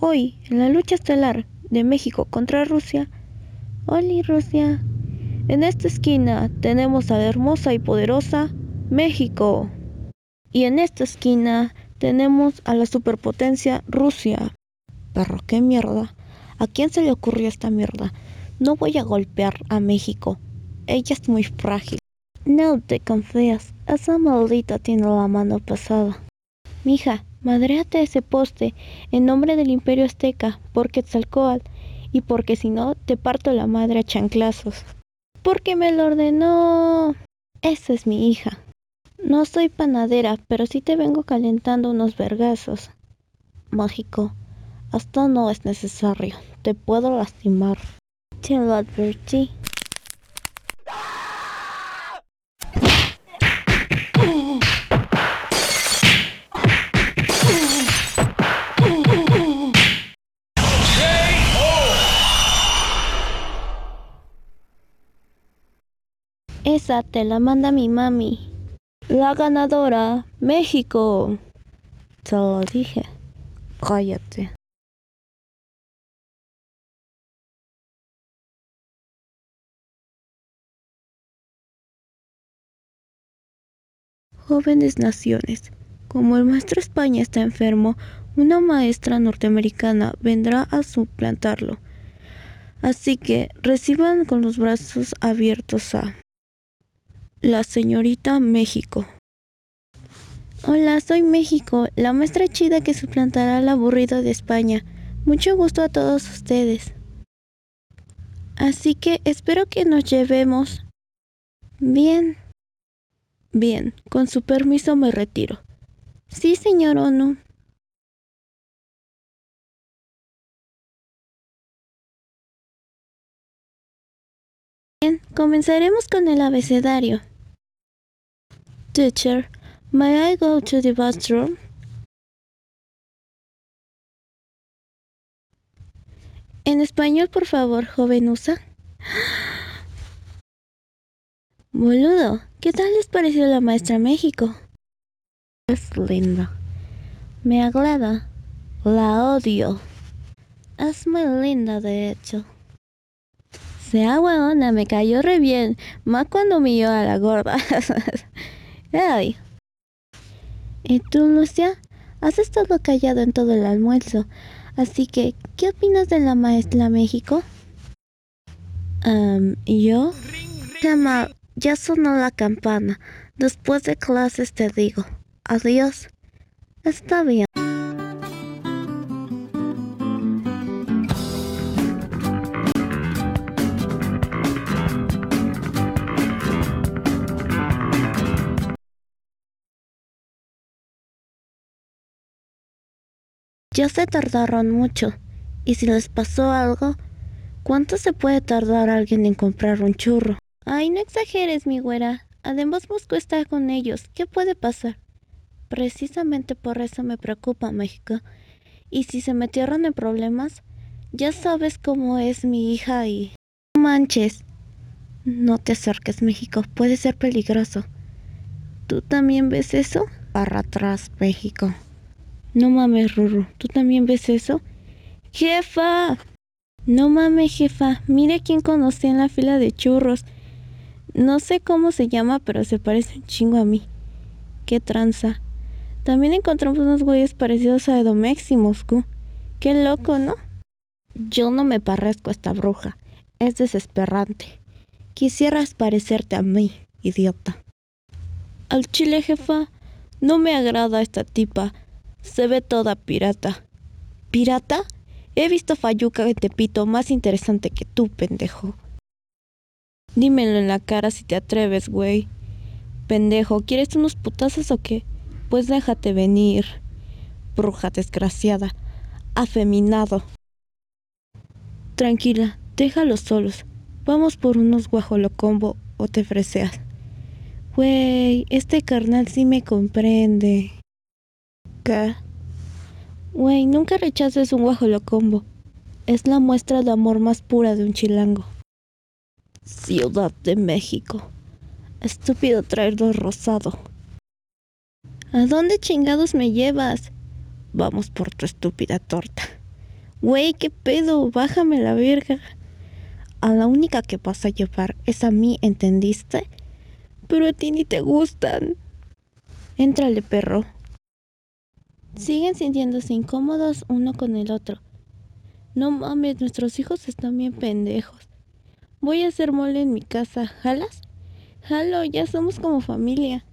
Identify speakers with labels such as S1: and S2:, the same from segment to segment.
S1: Hoy, en la lucha estelar de México contra Rusia, ¡Oli Rusia! En esta esquina tenemos a la hermosa y poderosa México. Y en esta esquina tenemos a la superpotencia Rusia. Pero qué mierda. ¿A quién se le ocurrió esta mierda? No voy a golpear a México. Ella es muy frágil. No te confías. Esa maldita tiene la mano pesada. Mija, madréate ese poste en nombre del Imperio Azteca, por Quetzalcóatl, y porque si no, te parto la madre a chanclazos. Porque me lo ordenó. Esa es mi hija. No soy panadera, pero sí te vengo calentando unos vergazos. Mágico, hasta no es necesario. Te puedo lastimar. Te lo advertí. Esa te la manda mi mami. La ganadora, México. Te lo dije. Cállate. Jóvenes naciones. Como el maestro España está enfermo, una maestra norteamericana vendrá a suplantarlo. Así que reciban con los brazos abiertos a la señorita México. Hola, soy México, la maestra chida que suplantará al aburrido de España. Mucho gusto a todos ustedes. Así que espero que nos llevemos bien. Bien, con su permiso me retiro. Sí, señor ONU. Bien, comenzaremos con el abecedario. Teacher, may I go to the bathroom? En español, por favor, joven USA. Boludo, ¿qué tal les pareció la maestra México? Es linda. Me agrada. La odio. Es muy linda, de hecho. Sea huevona, me cayó re bien. Más cuando humilló a la gorda. Ay. ¿Y tú, Lucia? Has estado callado en todo el almuerzo. Así que, ¿qué opinas de la maestra México? ¿Yo? Chama, ya sonó la campana. Después de clases te digo. Adiós. Está bien. Ya se tardaron mucho. Y si les pasó algo, ¿cuánto se puede tardar alguien en comprar un churro? Ay, no exageres, mi güera. Además Moscú está con ellos. ¿Qué puede pasar? Precisamente por eso me preocupa México. Y si se metieron en problemas, ya sabes cómo es mi hija y... No manches. No te acerques, México. Puede ser peligroso. ¿Tú también ves eso? Para atrás, México. No mames, Ruru. ¿Tú también ves eso? ¡Jefa! No mames, jefa. Mire quién conocí en la fila de churros. No sé cómo se llama, pero se parece un chingo a mí. ¡Qué tranza! También encontramos unos güeyes parecidos a Edomex y Moscú. ¡Qué loco!, ¿no? Yo no me parezco a esta bruja. Es desesperante. Quisieras parecerte a mí, idiota. Al chile, jefa, no me agrada esta tipa. Se ve toda pirata. ¿Pirata? He visto Fayuca de Tepito más interesante que tú, pendejo. Dímelo en la cara si te atreves, güey. Pendejo, ¿quieres unos putazos o qué? Pues déjate venir, bruja desgraciada. Afeminado. Tranquila, déjalos solos. Vamos por unos guajolocombo o te freseas. Güey, este carnal sí me comprende. ¿Qué? Güey, nunca rechaces un guajolocombo. Es la muestra de amor más pura de un chilango. Ciudad de México. Estúpido traidor rosado. ¿A dónde chingados me llevas? Vamos por tu estúpida torta. Güey, ¿qué pedo? Bájame la verga. A la única que vas a llevar es a mí, ¿entendiste? Pero a ti ni te gustan. Éntrale, perro. Siguen sintiéndose incómodos uno con el otro. No mames, nuestros hijos están bien pendejos. Voy a hacer mole en mi casa. ¿Jalas? Jalo, ya somos como familia.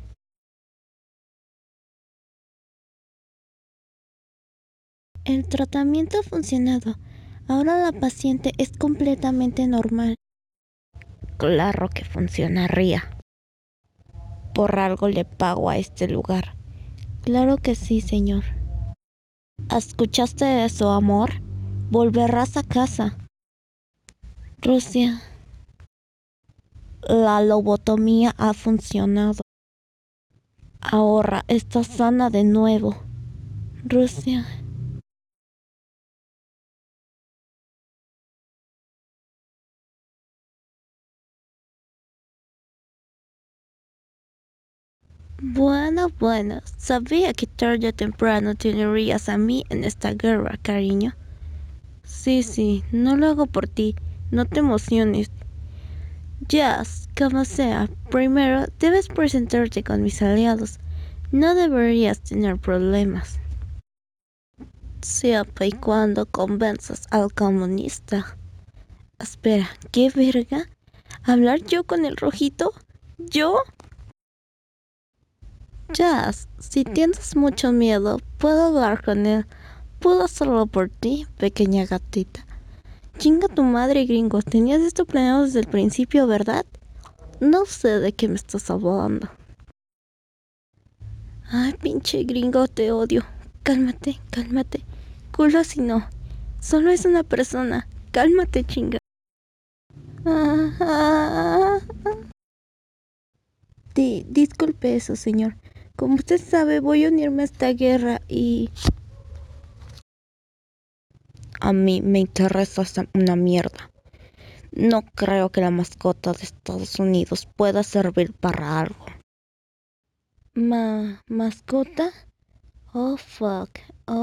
S1: El tratamiento ha funcionado. Ahora la paciente es completamente normal. Claro que funcionaría. Por algo le pago a este lugar. Claro que sí, señor. ¿Escuchaste eso, amor? Volverás a casa. Rusia. La lobotomía ha funcionado. Ahora está sana de nuevo. Rusia. Bueno, sabía que tarde o temprano te unirías a mí en esta guerra, cariño. Sí, no lo hago por ti, no te emociones. Jazz, como sea, primero debes presentarte con mis aliados. No deberías tener problemas. Siempre y cuando convenzas al comunista. Espera, ¿qué verga? ¿Hablar yo con el rojito? ¿Yo? Jazz, si tienes mucho miedo, puedo hablar con él. Puedo hacerlo por ti, pequeña gatita. Chinga tu madre, gringo. Tenías esto planeado desde el principio, ¿verdad? No sé de qué me estás hablando. Ay, pinche gringo, te odio. Cálmate. Culo si no. Solo es una persona. Cálmate, chinga. Ah. Disculpe eso, señor. Como usted sabe, voy a unirme a esta guerra y... A mí me interesa una mierda. No creo que la mascota de Estados Unidos pueda servir para algo. ¿Mascota? Oh fuck.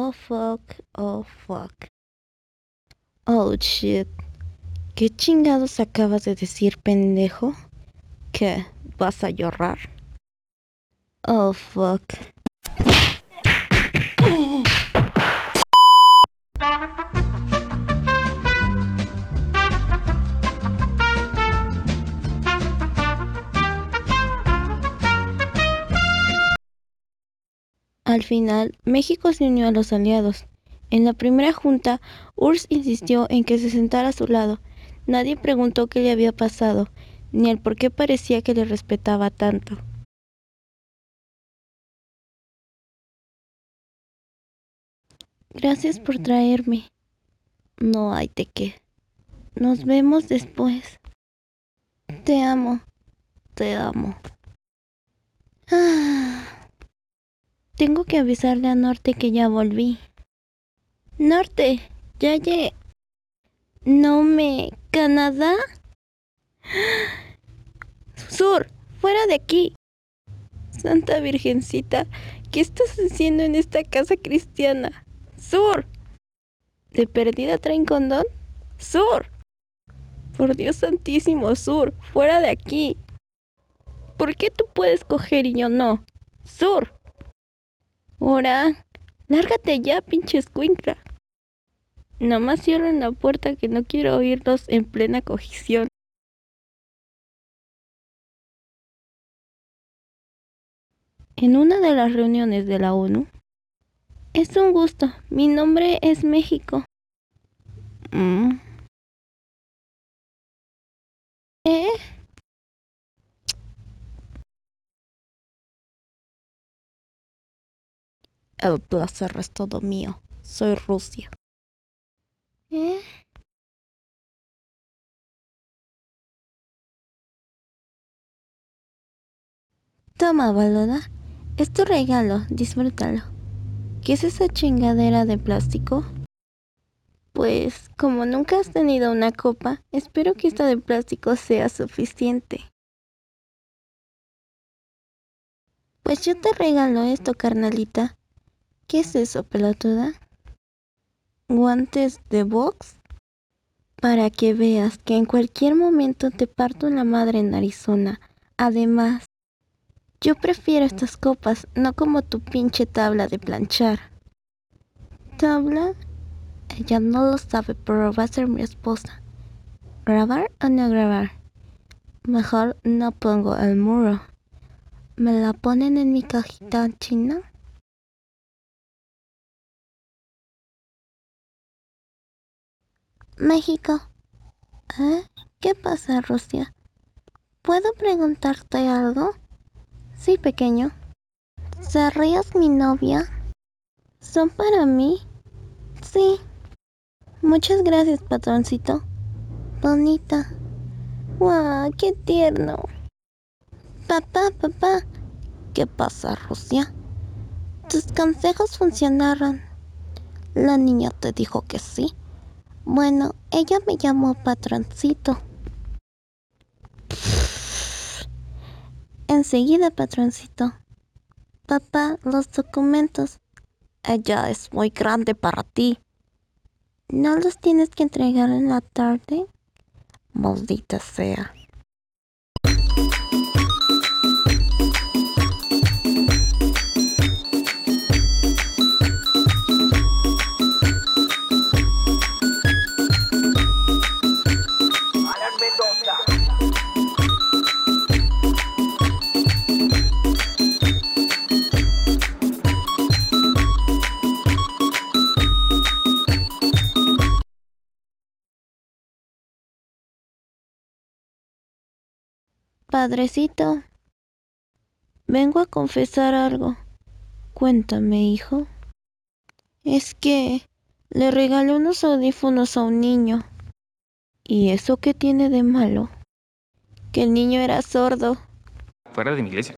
S1: Oh shit. ¿Qué chingados acabas de decir, pendejo? ¿Qué? ¿Vas a llorar? Oh fuck. Al final, México se unió a los aliados. En la primera junta, URSS insistió en que se sentara a su lado. Nadie preguntó qué le había pasado, ni el por qué parecía que le respetaba tanto. Gracias por traerme. No hay de qué. Nos vemos después. Te amo. Ah, tengo que avisarle a Norte que ya volví. Norte, ya llegué. ¿No me... Canadá? Sur, fuera de aquí. Santa Virgencita, ¿qué estás haciendo en esta casa cristiana? Sur. ¿De perdida traen condón? Sur. Por Dios santísimo, Sur, fuera de aquí. ¿Por qué tú puedes coger y yo no? Sur. Ora, lárgate ya, pinche escuincla. Nomás cierren la puerta que no quiero oírlos en plena cogición. En una de las reuniones de la ONU. Es un gusto, mi nombre es México. Mm. ¿Eh? El placer es todo mío. Soy Rusia. ¿Eh? Toma, boluda. Es tu regalo, disfrútalo. ¿Qué es esa chingadera de plástico? Pues, como nunca has tenido una copa, espero que esta de plástico sea suficiente. Pues yo te regalo esto, carnalita. ¿Qué es eso, pelotuda? ¿Guantes de box? Para que veas que en cualquier momento te parto la madre en Arizona. Además, yo prefiero estas copas, no como tu pinche tabla de planchar. ¿Tabla? Ella no lo sabe, pero va a ser mi esposa. ¿Grabar o no grabar? Mejor no pongo el muro. ¿Me la ponen en mi cajita china? México. ¿Eh? ¿Qué pasa, Rusia? ¿Puedo preguntarte algo? Sí, pequeño. ¿Serías mi novia? ¿Son para mí? Sí. Muchas gracias, patroncito. Bonita. ¡Guau! ¡Qué tierno! Papá. ¿Qué pasa, Rusia? Tus consejos funcionaron. La niña te dijo que sí. Bueno, ella me llamó patroncito. Enseguida, patroncito. Papá, los documentos. Ella es muy grande para ti. ¿No los tienes que entregar en la tarde? Maldita sea. Padrecito, vengo a confesar algo. Cuéntame, hijo. Es que le regalé unos audífonos a un niño. ¿Y eso qué tiene de malo? Que el niño era sordo.
S2: Fuera de mi iglesia.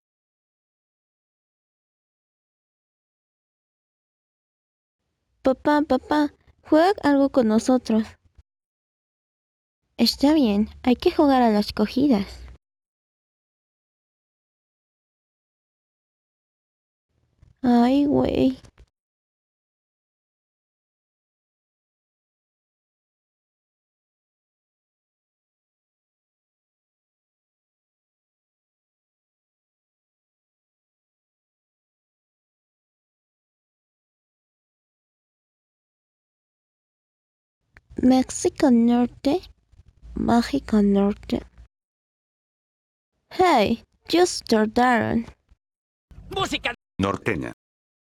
S1: Papá, juega algo con nosotros. Está bien, hay que jugar a las cogidas. Ay, güey. México Norte, Mágico Norte. Hey, just tardaron.
S2: ¡Música!
S3: Norteña.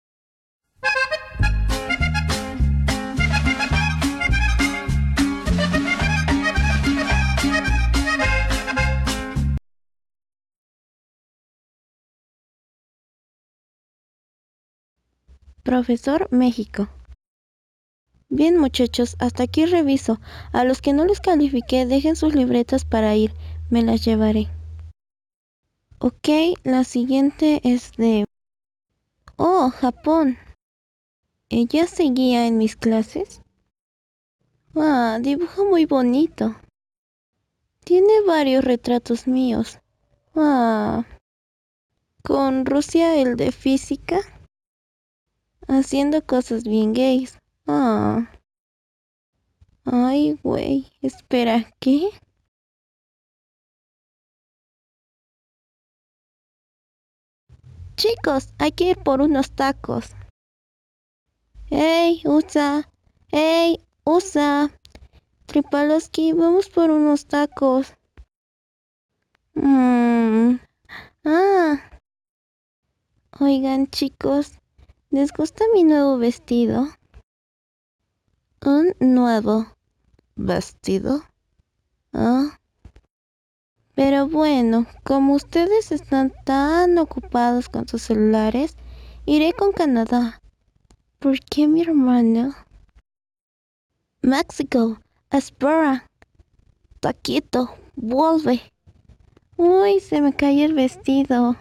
S1: Profesor México. Bien, muchachos, hasta aquí reviso. A los que no les califiqué, dejen sus libretas para ir. Me las llevaré. Ok, la siguiente es de... Oh, Japón. ¿Ella seguía en mis clases? Ah, dibuja muy bonito. Tiene varios retratos míos. Ah, con Rusia el de física. Haciendo cosas bien gays. Ah. Ay, güey. Espera, ¿qué? Chicos, hay que ir por unos tacos. ¡Ey, USA! ¡Ey, USA! Tripaloski, vamos por unos tacos. Ah. Oigan, chicos, ¿les gusta mi nuevo vestido? ¿Un nuevo vestido? Ah. Pero bueno, como ustedes están tan ocupados con sus celulares, iré con Canadá. ¿Por qué mi hermano? México, espera. Taquito, vuelve. Uy, se me cayó el vestido.